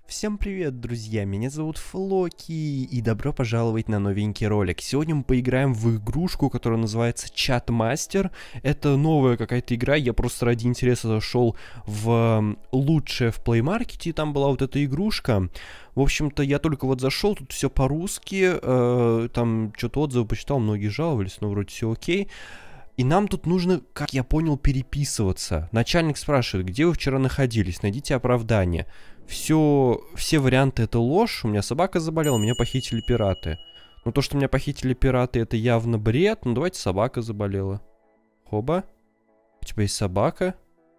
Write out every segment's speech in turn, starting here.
Всем привет, друзья, меня зовут Флоки, и добро пожаловать на новенький ролик. Сегодня мы поиграем в игрушку, которая называется Чатмастер. Это новая какая-то игра, я просто ради интереса зашел в лучшее в Play Market, и там была вот эта игрушка. В общем-то, я только вот зашел, тут все по-русски, там что-то отзывы почитал, многие жаловались, но вроде все окей. И нам тут нужно, как я понял, переписываться. Начальник спрашивает, где вы вчера находились, найдите оправдание. Все варианты это ложь, у меня собака заболела, меня похитили пираты. Но то, что меня похитили пираты, это явно бред, ну давайте собака заболела. Хоба, у тебя есть собака?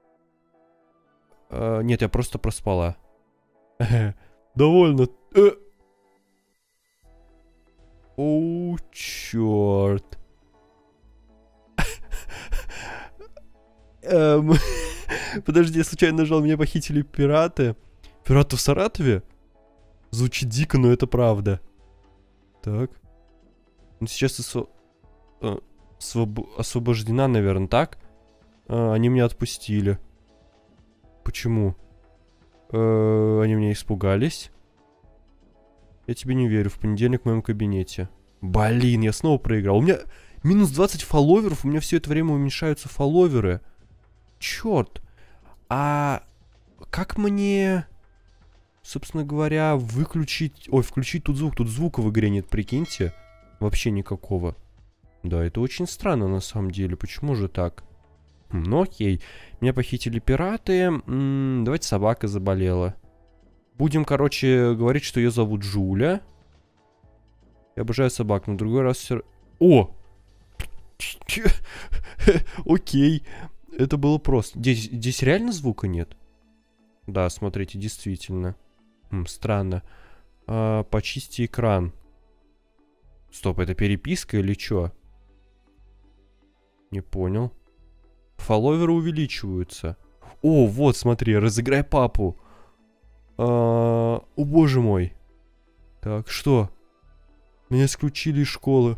Нет, я просто проспала. Довольно. О, черт. Подожди, я случайно нажал, меня похитили пираты. Пираты в Саратове? Звучит дико, но это правда. Так. Ну, сейчас освобождена, наверное, так? Они меня отпустили. Почему? Они меня испугались. Я тебе не верю. В понедельник в моем кабинете. Блин, я снова проиграл. У меня минус 20 фолловеров. У меня все это время уменьшаются фолловеры. Черт. А как мне, собственно говоря, выключить... Ой, включить тут звук. Тут звука в игре нет, прикиньте. Вообще никакого. Да, это очень странно на самом деле. Почему же так? Ну окей. Меня похитили пираты. Давайте собака заболела. Будем, короче, говорить, что ее зовут Жуля. Я обожаю собак, но в другой раз все... О! Окей. Это было просто. Здесь реально звука нет? Да, смотрите, действительно. Странно. Почисти экран. Стоп, это переписка или что? Не понял. Фолловеры увеличиваются. О, вот, смотри, разыграй папу. О, боже мой. Так, что? Меня исключили из школы.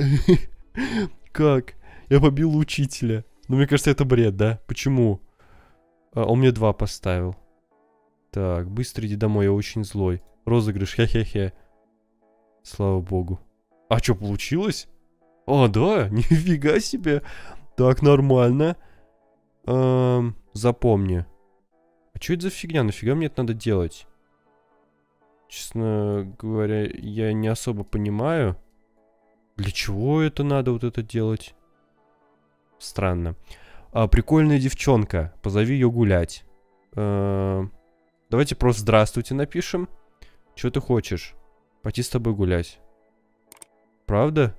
Как? Я побил учителя. Ну, мне кажется, это бред, да? Почему? Он мне 2 поставил. Так, быстро иди домой, я очень злой. Розыгрыш, хе-хе-хе. Слава богу. А что, получилось? А, да, нифига себе. Так, нормально. Запомни. А что это за фигня? Нафига мне это надо делать? Честно говоря, я не особо понимаю. Для чего это надо вот это делать? Странно. Прикольная девчонка. Позови ее гулять. Давайте просто здравствуйте напишем. Что ты хочешь? Пойти с тобой гулять. Правда?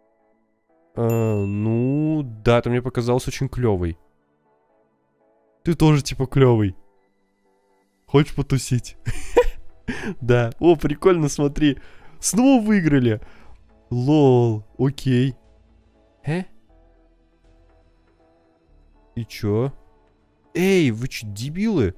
Ну, да, ты мне показалось очень клевый. Ты тоже типа клевый. Хочешь потусить? Да. О, прикольно, смотри. Снова выиграли. Лол, окей. И чё? Эй, вы чё, дебилы?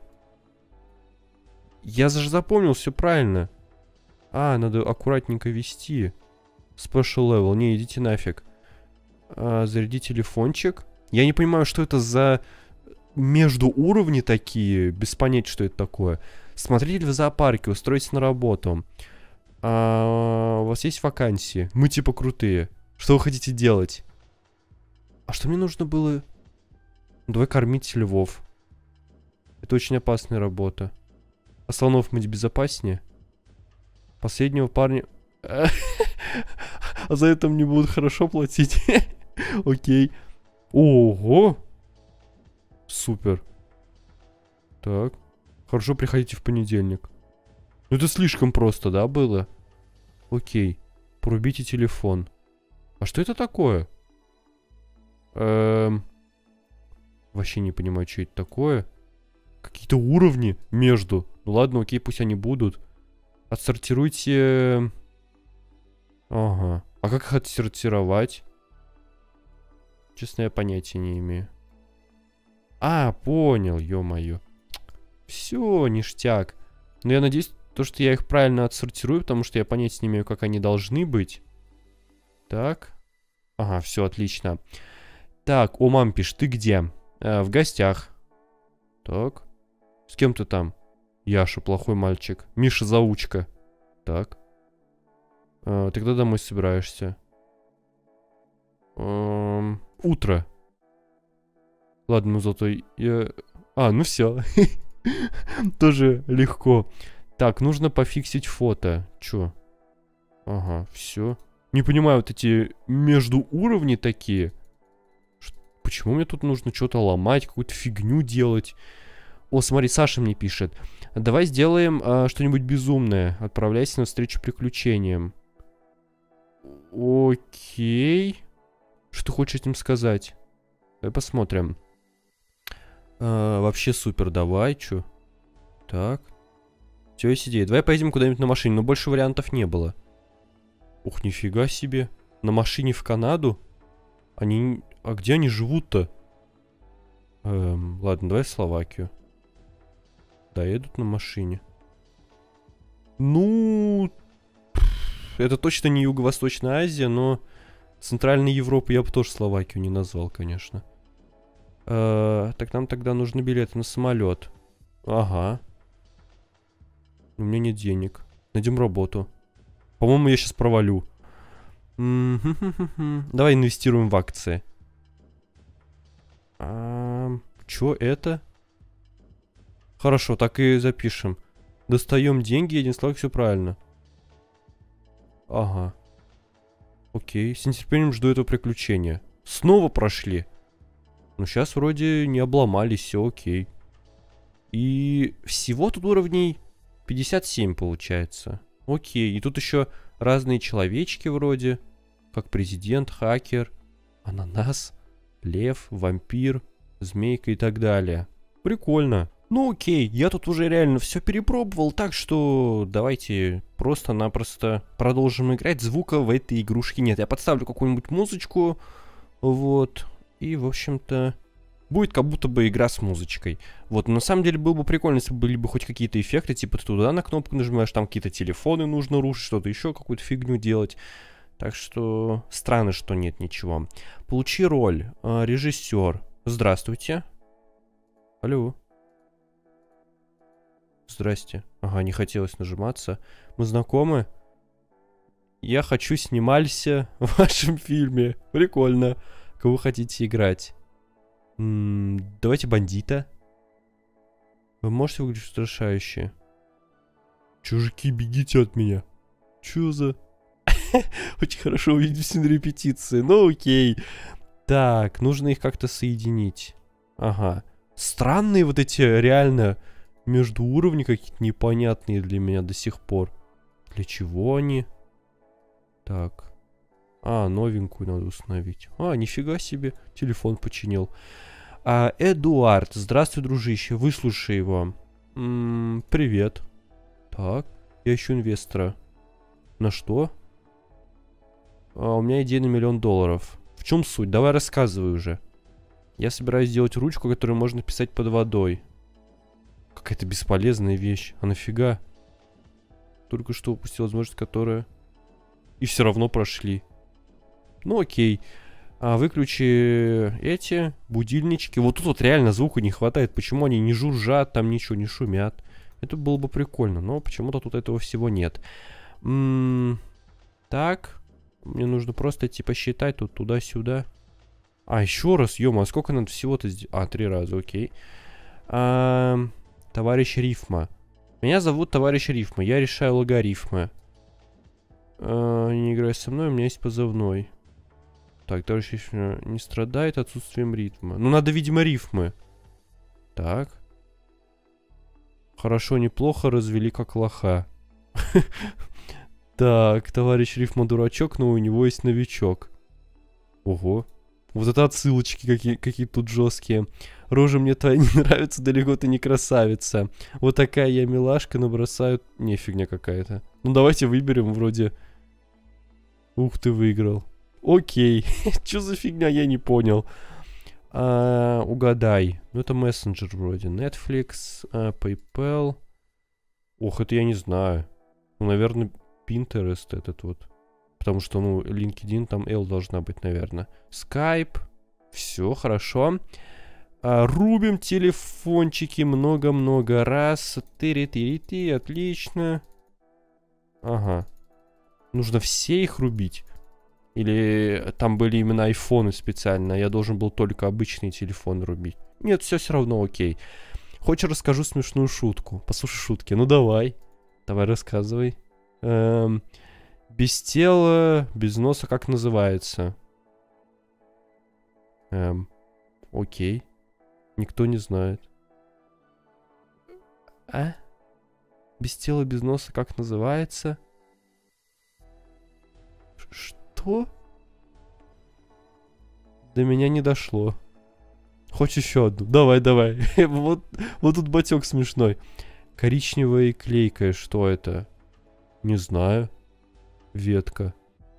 Я же запомнил все правильно. Надо аккуратненько вести. Special level. Не, идите нафиг. Заряди телефончик. Я не понимаю, что это за междууровни такие. Без понятия, что это такое. Смотритель в зоопарке. Устройтесь на работу. У вас есть вакансии? Мы типа крутые. Что вы хотите делать? А что мне нужно было... Давай кормить львов. Это очень опасная работа. А слонов мыть безопаснее? Последнего парня... А за это мне будут хорошо платить. Окей. Ого! Супер. Так. Хорошо, приходите в понедельник. Ну это слишком просто, да, было? Окей. Порубите телефон. А что это такое? Вообще не понимаю, что это такое. Какие-то уровни между. Ну ладно, окей, пусть они будут. Отсортируйте... Ага. А как их отсортировать? Честно, я понятия не имею. Понял, ё-моё. Все, ништяк. Но я надеюсь, то, что я их правильно отсортирую, потому что я понятия не имею, как они должны быть. Так. Ага, все, отлично. Так, о, мам пишет, ты где? В гостях. Так. С кем ты там? Яша, плохой мальчик. Миша, заучка. Так. Ты когда домой собираешься? Утро. Ладно, ну зато я... ну все. Тоже легко. Так, нужно пофиксить фото. Чё? Ага, все. Не понимаю, вот эти междууровни такие. Почему мне тут нужно что-то ломать, какую-то фигню делать? О, смотри, Саша мне пишет. Давай сделаем что-нибудь безумное. Отправляйся навстречу приключениям. Окей. Что ты хочешь этим сказать? Давай посмотрим. Вообще супер, давай, чё? Так. У тебя есть идея. Давай поедем куда-нибудь на машине, но больше вариантов не было. Ух, нифига себе. На машине в Канаду? Они... А где они живут-то? Ладно, давай в Словакию. Да, едут на машине. Ну... Это точно не Юго-Восточная Азия, но... Центральной Европы я бы тоже Словакию не назвал, конечно. Так нам тогда нужны билеты на самолет. Ага. У меня нет денег. Найдем работу. По-моему, я сейчас провалю. Давай инвестируем в акции. Чё это? Хорошо, так и запишем. Достаем деньги, едем словак, все правильно. Ага. Окей, с нетерпением жду этого приключения. Снова прошли. Ну, сейчас вроде не обломались, все окей. И всего тут уровней 57 получается. Окей, и тут еще разные человечки вроде. Как президент, хакер, ананас, лев, вампир, змейка и так далее. Прикольно. Ну окей, я тут уже реально все перепробовал, так что давайте просто-напросто продолжим играть. Звука в этой игрушке нет. Я подставлю какую-нибудь музычку, вот, и, в общем-то, будет как будто бы игра с музычкой. Вот, но на самом деле было бы прикольно, если бы были бы хоть какие-то эффекты, типа ты туда на кнопку нажимаешь, там какие-то телефоны нужно рушить, что-то еще, какую-то фигню делать. Так что странно, что нет ничего. Получи роль. Режиссер. Здравствуйте. Алло. Здрасте. Ага, не хотелось нажиматься. Мы знакомы? Я хочу сниматься в вашем фильме. Прикольно. Кого хотите играть? Давайте бандита. Вы можете выглядеть устрашающе? Чужаки, бегите от меня. Чё за... Очень хорошо увидимся на репетиции. Ну окей. Так, нужно их как-то соединить. Ага. Странные вот эти реально междууровни какие-то непонятные для меня до сих пор. Для чего они? Так. Новенькую надо установить. Нифига себе. Телефон починил. Эдуард. Здравствуй, дружище. Выслушай его. Привет. Так. Я ищу инвестора. На что? У меня идея на $1 000 000. В чем суть? Давай рассказывай уже. Я собираюсь сделать ручку, которую можно писать под водой. Какая-то бесполезная вещь. А нафига? Только что упустил возможность, которая... И все равно прошли. Ну окей. Выключи эти будильнички. Вот тут вот реально звука не хватает. Почему они не жужжат, там ничего не шумят? Это было бы прикольно, но почему-то тут этого всего нет. Так. Мне нужно просто идти посчитать тут туда-сюда. Еще раз, ё-моё, сколько надо всего-то сделать? 3 раза, окей. Товарищ Рифма. Меня зовут товарищ Рифма. Я решаю логарифмы. Не играй со мной, у меня есть позывной. Так, товарищ Рифма не страдает отсутствием ритма. Ну, надо, видимо, рифмы. Так. Хорошо, неплохо, развели как лоха. Так, товарищ Рифма дурачок, но у него есть новичок. Ого. Вот это отсылочки какие тут жесткие. Рожа мне твоя не нравится, далеко ты не красавица. Вот такая я милашка, но бросают... Не, фигня какая-то. Ну давайте выберем вроде... Ух ты, выиграл. Окей. Чё за фигня, я не понял. Угадай. Ну это мессенджер вроде. Netflix, PayPal. Ох, это я не знаю. Ну, наверное, Pinterest этот вот. Потому что, ну, LinkedIn, там L должна быть, наверное. Skype. Все, хорошо. Рубим телефончики много-много раз. Тыри-тыри-ты, отлично. Ага. Нужно все их рубить? Или там были именно айфоны специально, а я должен был только обычный телефон рубить? Нет, все равно окей. Хочешь, расскажу смешную шутку? Послушай шутки. Ну давай. Давай рассказывай. Без тела, без носа, как называется? Окей. Никто не знает. А? Без тела, без носа, как называется? Что? До меня не дошло. Хочешь еще одну? Давай, давай. вот тут батек смешной. Коричневая и клейкая, что это? Не знаю. Ветка.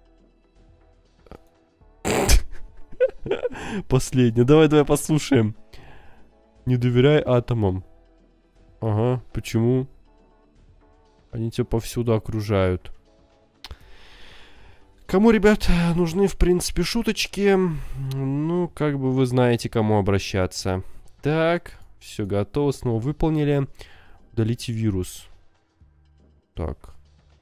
Последняя. Давай послушаем. Не доверяй атомам. Ага, почему? Они тебя повсюду окружают. Кому, ребят, нужны, в принципе, шуточки? Ну, как бы вы знаете, к кому обращаться. Так, все готово, снова выполнили. Удалите вирус. Так.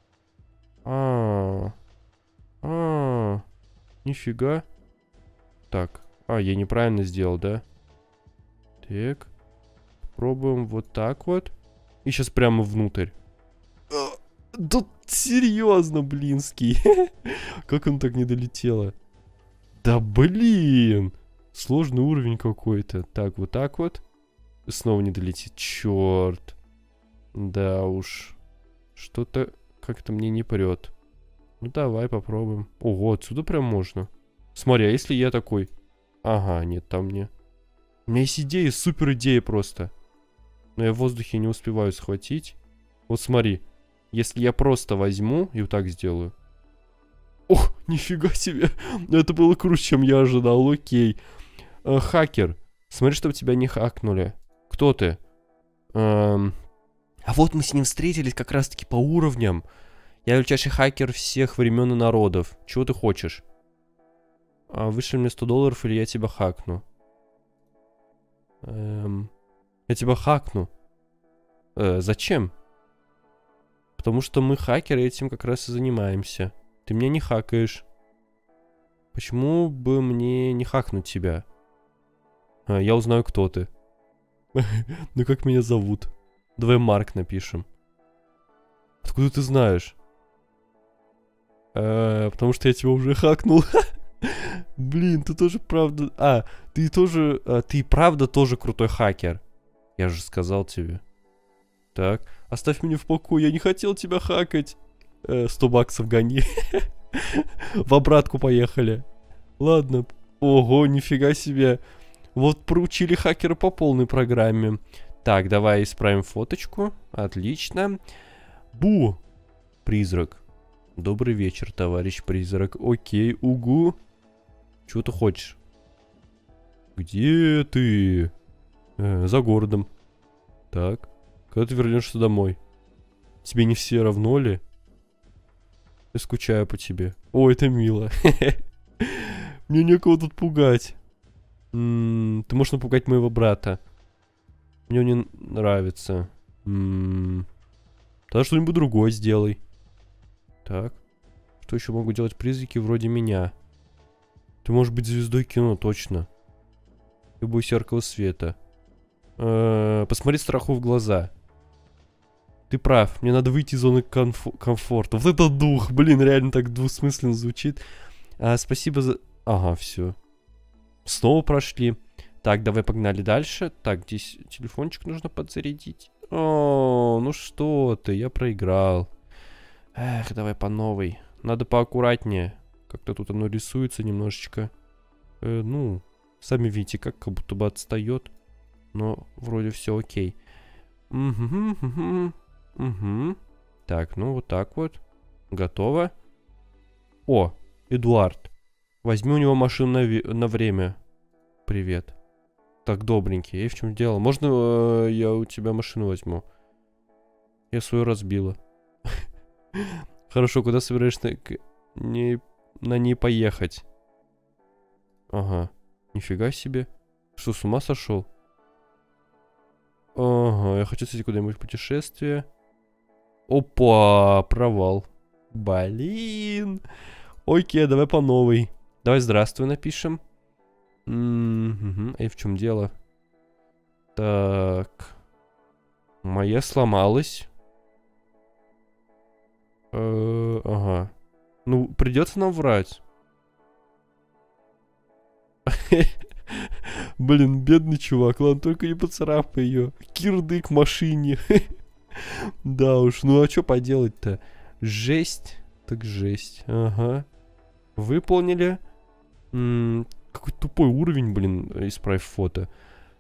Нифига. Так. Я неправильно сделал, да? Так. Пробуем вот так вот. И сейчас прямо внутрь. Тут серьезно, блинский. Как он так не долетело? Да блин. Сложный уровень какой-то. Так, вот так вот. Снова не долетит. Черт. Да уж. Что-то как-то мне не прет. Ну давай попробуем. Ого, отсюда прям можно. Смотри, а если я такой? Ага, нет, там не. У меня есть идея, супер идея просто. Но я в воздухе не успеваю схватить. Вот смотри. Если я просто возьму и вот так сделаю. Ох, нифига себе. Это было круче, чем я ожидал. Окей. Хакер. Смотри, чтобы тебя не хакнули. Кто ты? А вот мы с ним встретились как раз-таки по уровням. Я величайший хакер всех времен и народов. Чего ты хочешь? Вышли мне $100 или я тебя хакну? Я тебя хакну. Зачем? Потому что мы, хакеры, этим как раз и занимаемся. Ты меня не хакаешь. Почему бы мне не хакнуть тебя? Я узнаю, кто ты. Ну как меня зовут? Давай Марк напишем. Откуда ты знаешь? Потому что я тебя уже хакнул. Блин, ты тоже правда... ты тоже... ты правда тоже крутой хакер. Я же сказал тебе. Так, оставь меня в покое, я не хотел тебя хакать. 100 баксов гони. В обратку поехали. Ладно. Ого, нифига себе. Вот проучили хакера по полной программе. Так, давай исправим фоточку. Отлично. Бу! Призрак. Добрый вечер, товарищ призрак. Окей, угу. Чего ты хочешь? Где ты? За городом. Так. Когда ты вернешься домой? Тебе не все равно ли? Я скучаю по тебе. О, это мило. Мне некого тут пугать. Ты можешь напугать моего брата. Мне он не нравится. Тогда что-нибудь другое сделай. Так. Что еще могу делать призраки вроде меня? Ты можешь быть звездой кино, точно. Ты бойся яркого света. Посмотри страху в глаза. Ты прав, мне надо выйти из зоны комфорта. Вот это дух, блин, реально так двусмысленно звучит. Спасибо за... Ага, все. Снова прошли. Так, давай погнали дальше. Так, здесь телефончик нужно подзарядить. О, ну что ты, я проиграл. Эх, давай по новой. Надо поаккуратнее. Как-то тут оно рисуется немножечко. Ну, сами видите, как будто бы отстает. Но вроде все окей. Угу. Так, ну вот так вот. Готово. О, Эдуард. Возьми у него машину на время. Привет. Так, добренький. Эй, в чем дело? Можно я у тебя машину возьму? Я свою разбила. Хорошо, куда собираешься на ней поехать? Ага. Нифига себе. Что, с ума сошел? Ага, я хочу, кстати, куда-нибудь в путешествие. Опа, провал. Блин. Окей, давай по новой. Давай здравствуй напишем. И в чем дело? Так. Моя сломалась. Ага. Ну, придется нам врать. Блин, бедный чувак. Ладно, только не поцарапай ее. Кирдык в машине. Да уж, ну а что поделать-то? Жесть. Так жесть. Ага. Выполнили. Какой тупой уровень, блин, исправь фото.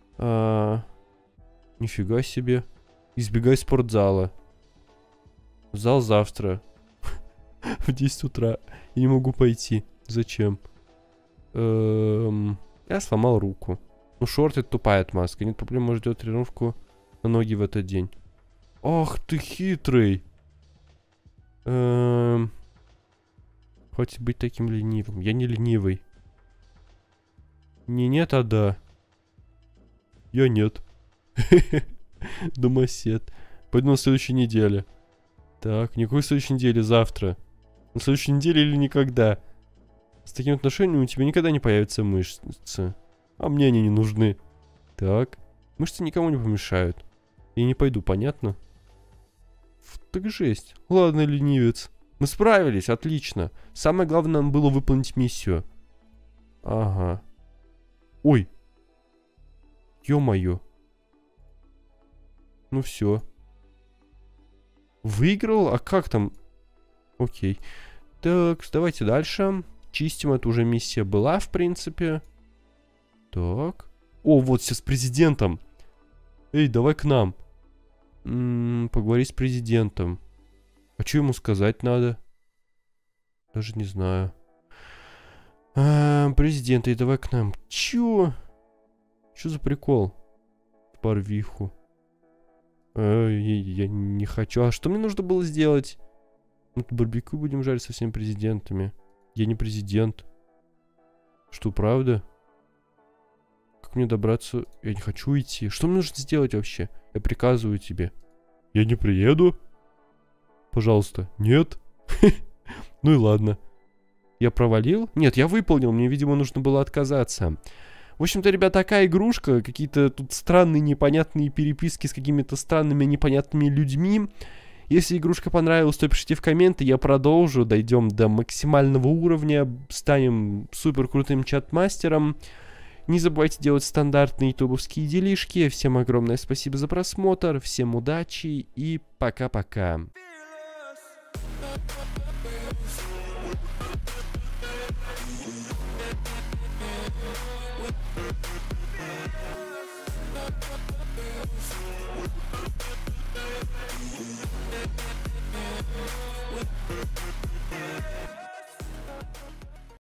Нифига себе. Избегай спортзала. Зал завтра. В 10 утра. Я не могу пойти. Зачем? Я сломал руку. Ну, шорты — это тупая отмазка. Нет проблем, может делать тренировку на ноги в этот день. Ах ты хитрый. Хватит быть таким ленивым. Я не ленивый. Не нет, а да. Я нет. Домосед. Пойду на следующей неделе. Так, никакой следующей недели, завтра. На следующей неделе или никогда. С таким отношением у тебя никогда не появятся мышцы. А мне они не нужны. Так. Мышцы никому не помешают. Я не пойду, понятно? Так жесть. Ладно, ленивец. Мы справились, отлично. Самое главное нам было выполнить миссию. Ага. Ой. Ё-моё. Ну все. Выиграл? А как там? Окей. Так, давайте дальше. Чистим, это уже миссия была, в принципе. Так. О, вот сейчас с президентом. Эй, давай к нам. Поговори с президентом. А что ему сказать надо? Даже не знаю. Президент, эй, давай к нам. Чё? Чё за прикол? Порвиху. Я не хочу. А что мне нужно было сделать? Мы тут барбекю будем жарить со всеми президентами. Я не президент. Что, правда? Как мне добраться? Я не хочу идти. Что мне нужно сделать вообще? Я приказываю тебе. Я не приеду? Пожалуйста. Нет? Ну и ладно. Я провалил? Нет, я выполнил. Мне, видимо, нужно было отказаться. В общем-то, ребят, такая игрушка. Какие-то тут странные, непонятные переписки с какими-то странными, непонятными людьми. Если игрушка понравилась, то пишите в комменты, я продолжу, дойдем до максимального уровня, станем супер крутым чат-мастером. Не забывайте делать стандартные ютубовские делишки. Всем огромное спасибо за просмотр, всем удачи и пока-пока.